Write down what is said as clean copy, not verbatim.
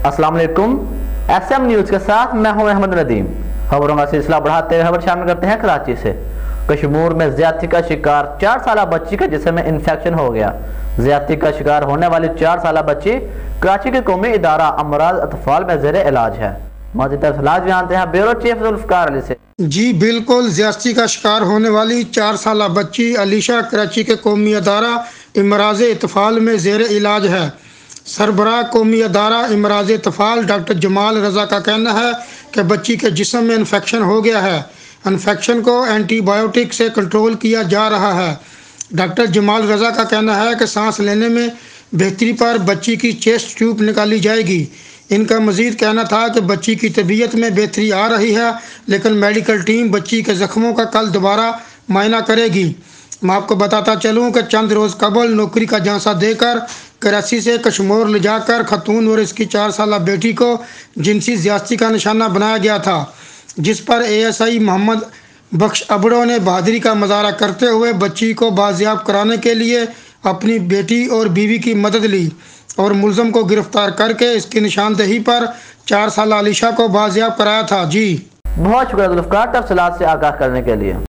अस्सलाम वालेकुम। SM news के साथ मैं हूं अहमद नदीम। खबरों का सिलसिला बढ़ाते हुए खबर शामिल करते हैं कराची से। कश्मीर में ज्यादती का शिकार 4 साल बच्ची के जिस्म में इंफेक्शन हो गया। ज्यादती का शिकार होने वाली 4 साल बच्ची कराची के कौमी इदारा अमराज अतफाल में जेर इलाज है। मज़ीद तफसीलात जानते हैं ब्यूरो चीफ जुल्फ़िकार अली से। जी बिल्कुल, ज्यादती का शिकार होने वाली 4 साल बच्ची अलीशा कराची के कौमी अदारा इमराज इतफाल में जेर इलाज है। सरबराह कौमी अदारा इमराज इतफाल डॉक्टर जमाल रजा का कहना है कि बच्ची के जिस्म में इन्फेक्शन हो गया है। इन्फेक्शन को एंटीबायोटिक से कंट्रोल किया जा रहा है। डॉक्टर जमाल रजा का कहना है कि सांस लेने में बेहतरी पर बच्ची की चेस्ट ट्यूब निकाली जाएगी। इनका मज़ीद कहना था कि बच्ची की तबीयत में बेहतरी आ रही है, लेकिन मेडिकल टीम बच्ची के ज़ख्मों का कल दोबारा मायना करेगी। मैं आपको बताता चलूँ कि चंद रोज़ कबल नौकरी का झांसा देकर कराची से कश्मीर ले जाकर खतून और इसकी 4 साल बेटी को जिनसी ज़्यादती का निशाना बनाया गया था, जिस पर ASI मोहम्मद बख्श अबड़ो ने बहादुरी का मुजाहरा करते हुए बच्ची को बाजियाब कराने के लिए अपनी बेटी और बीवी की मदद ली और मुलज़म को गिरफ्तार करके इसकी निशानदेही पर 4 साल अलीशा को बाजियाब कराया था। जी बहुत शुक्रिया जुल्फ़िकार तफसीलात से आगाह करने के लिए।